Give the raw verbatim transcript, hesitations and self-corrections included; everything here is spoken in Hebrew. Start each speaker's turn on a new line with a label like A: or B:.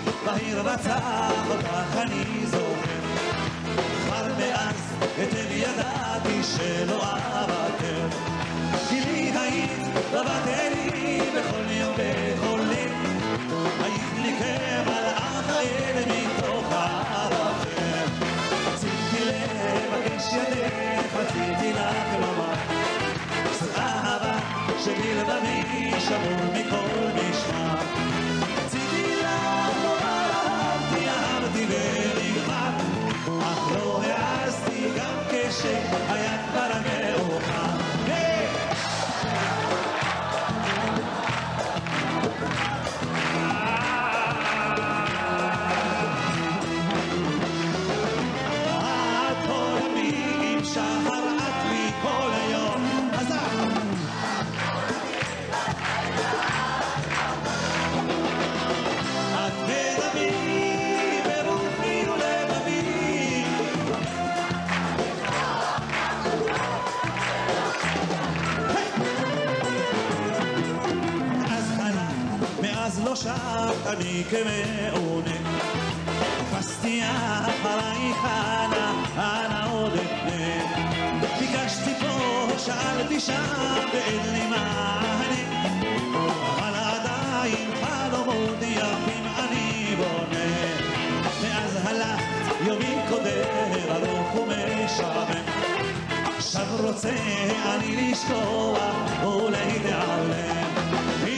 A: בהיר רצח אותך אני זוכר. כבר מאז היטב ידעתי שלא אוותר, כי לי היית בבת עיני בכל יום בכל ליל, היית לי כמלאך האל מתוך האוויר. רציתי לבקש ידך, רציתי לך לומר זאת אהבה שבלבבי שבור מכל משמע. רציתי לך לומר אהבתי, אהבתי ונגמר, אך לא העזתי גם כשהיה כבר מאוחר. את כל המילים שחרעת לי כל היום, חזק! את בדמי, ברוחי ולבבי, אז הלך, מאז לא שבת אני כמעונן, חפשתי אחרייך אנה, אנה עוד אפנה, ביקשתי פה, שאלתי שם ואין לי מענה, אבל עדיין חלומות יפים אני בונה. מאז הלכת יומי קודם ארוך ומשעמם, עכשיו רוצה אני לשכוח ולהתעלם.